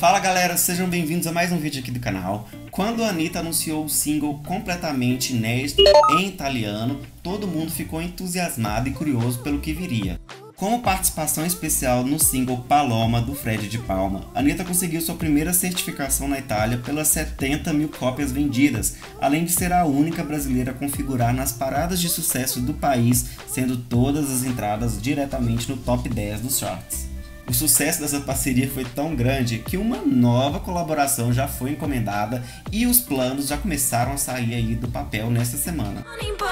Fala galera, sejam bem-vindos a mais um vídeo aqui do canal. Quando a Anitta anunciou o single completamente inédito em italiano, todo mundo ficou entusiasmado e curioso pelo que viria. Como participação especial no single Paloma, do Fred de Palma, a Anitta conseguiu sua primeira certificação na Itália pelas 70 mil cópias vendidas, além de ser a única brasileira a configurar nas paradas de sucesso do país, sendo todas as entradas diretamente no top 10 dos charts. O sucesso dessa parceria foi tão grande que uma nova colaboração já foi encomendada e os planos já começaram a sair aí do papel nesta semana.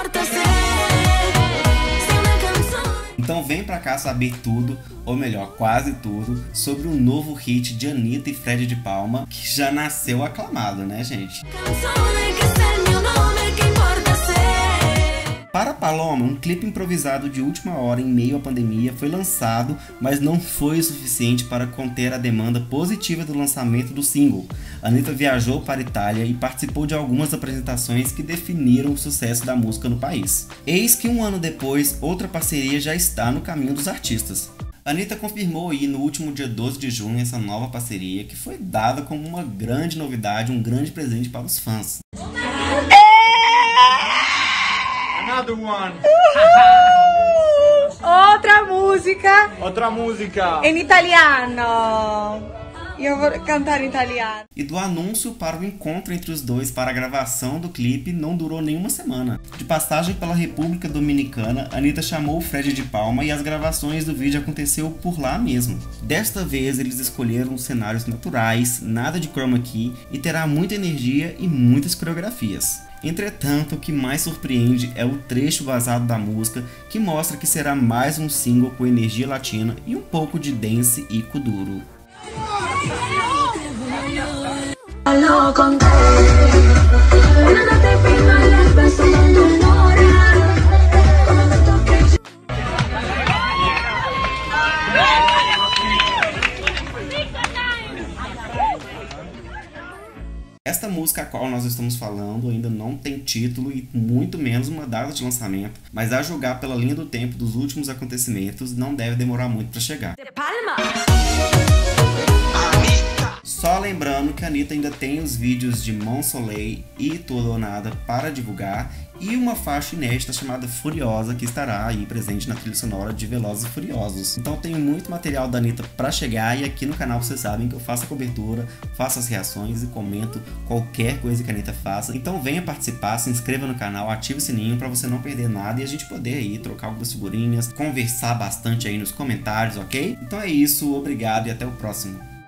Então vem pra cá saber tudo, ou melhor, quase tudo, sobre o novo hit de Anitta e Fred de Palma, que já nasceu aclamado, né, gente? Para Paloma, um clipe improvisado de última hora em meio à pandemia foi lançado, mas não foi o suficiente para conter a demanda positiva do lançamento do single. Anitta viajou para a Itália e participou de algumas apresentações que definiram o sucesso da música no país. Eis que um ano depois, outra parceria já está no caminho dos artistas. Anitta confirmou aí no último dia 12 de junho essa nova parceria, que foi dada como uma grande novidade, um grande presente para os fãs. Another one. Outra música in italiano. Io vou cantar em italiano. E do anúncio para o encontro entre os dois para a gravação do clipe não durou nenhuma semana. De passagem pela República Dominicana, Anitta chamou o Fred de Palma e as gravações do vídeo aconteceu por lá mesmo. Desta vez eles escolheram cenários naturais, nada de chroma key e terá muita energia e muitas coreografias. Entretanto, o que mais surpreende é o trecho vazado da música, que mostra que será mais um single com energia latina e um pouco de dance e kuduro. Esta música a qual nós estamos falando ainda não tem título e muito menos uma data de lançamento, mas a julgar pela linha do tempo dos últimos acontecimentos, não deve demorar muito para chegar. Só lembrando que a Anitta ainda tem os vídeos de Mon Soleil e Tudo ou Nada para divulgar e uma faixa inédita chamada Furiosa que estará aí presente na trilha sonora de Velozes e Furiosos. Então tem muito material da Anitta para chegar e aqui no canal vocês sabem que eu faço a cobertura, faço as reações e comento qualquer coisa que a Anitta faça. Então venha participar, se inscreva no canal, ative o sininho para você não perder nada e a gente poder aí trocar algumas figurinhas, conversar bastante aí nos comentários, ok? Então é isso, obrigado e até o próximo.